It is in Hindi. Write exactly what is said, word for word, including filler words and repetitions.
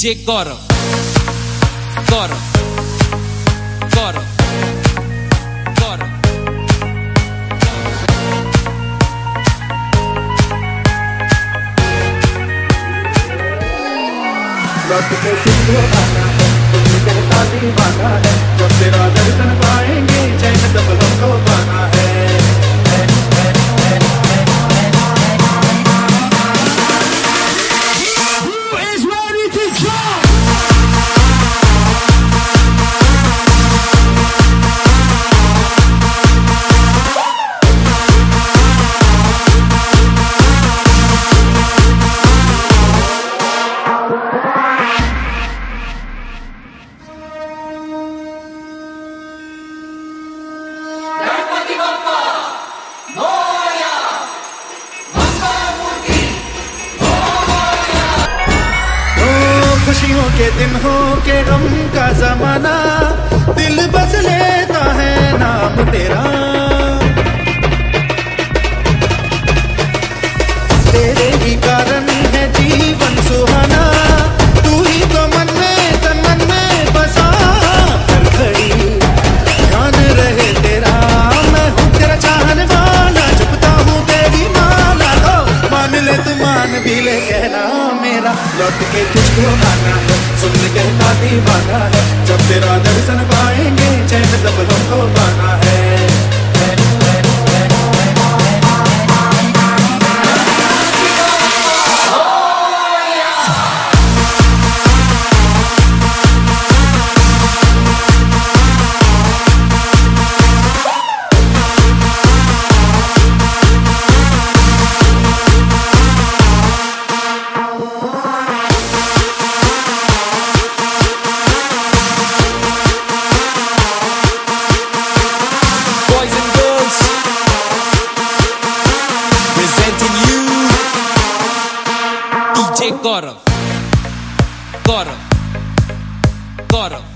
डीजे गौरव गौरव गौरव गौरव लौट के तुझको आना है, तुझे कहता दीवाना है, जब तेरा दर्शन पाएंगे चैन सब हमको पाना है। खुशियों के दिन हो के गम का जमाना, दिल बस लेता है नाम तेरा। तेरे ही कारण है जीवन सुहाना, तू ही तो मन में तन मन में बसा। हर घड़ी ध्यान रहे तेरा, मैं हूँ तेरा चाहने वाला, जपता हूँ तेरी माला। तो मान ले तू मान भी ले कहना मेरा, लौट के तुझको आना है, सुन कहता दीवाना है, जब तेरा दर्शन पाएंगे चैन सब हमको पाना है। डीजे गौरव गौरव गौरव